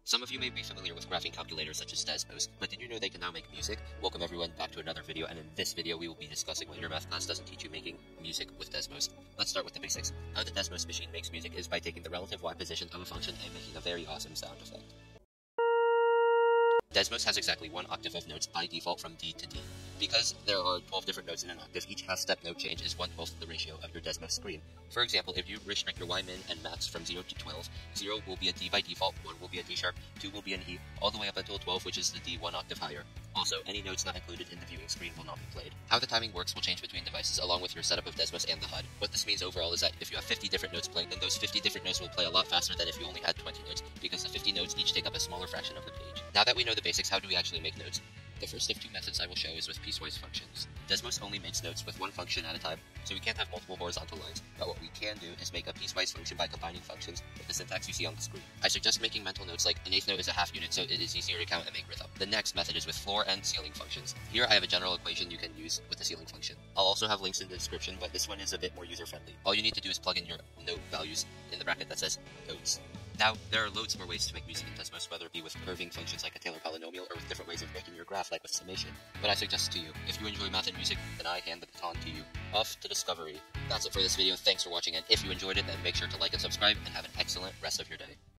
Some of you may be familiar with graphing calculators such as Desmos, but did you know they can now make music? Welcome everyone back to another video, and in this video we will be discussing what your math class doesn't teach you making music with Desmos. Let's start with the basics. How the Desmos machine makes music is by taking the relative y position of a function and making a very awesome sound effect. Desmos has exactly one octave of notes by default from D to D. Because there are 12 different notes in an octave, each half-step note change is 1/12 the ratio of your Desmos screen. For example, if you restrict your Y min and max from 0 to 12, 0 will be a D by default, 1 will be a D sharp, 2 will be an E, all the way up until 12, which is the D one octave higher. Also, any notes not included in the viewing screen will not be played. How the timing works will change between devices along with your setup of Desmos and the HUD. What this means overall is that if you have 50 different notes playing, then those 50 different notes will play a lot faster than if you only had 20 notes, because the 50 notes each take up a smaller fraction of the page. Now that we know the basics, how do we actually make notes? The first of two methods I will show is with piecewise functions. Desmos only makes notes with one function at a time, so we can't have multiple horizontal lines, but what we can do is make a piecewise function by combining functions with the syntax you see on the screen. I suggest making mental notes like an eighth note is a half unit, so it is easier to count and make rhythm. The next method is with floor and ceiling functions. Here I have a general equation you can use with the ceiling function. I'll also have links in the description, but this one is a bit more user-friendly. All you need to do is plug in your note values in the bracket that says notes. Now, there are loads more ways to make music in Desmos, whether it be with curving functions like a Taylor polynomial or with different ways of making your graph like with summation. But I suggest to you, if you enjoy math and music, then I hand the baton to you. Off to discovery. That's it for this video, thanks for watching, and if you enjoyed it, then make sure to like and subscribe, and have an excellent rest of your day.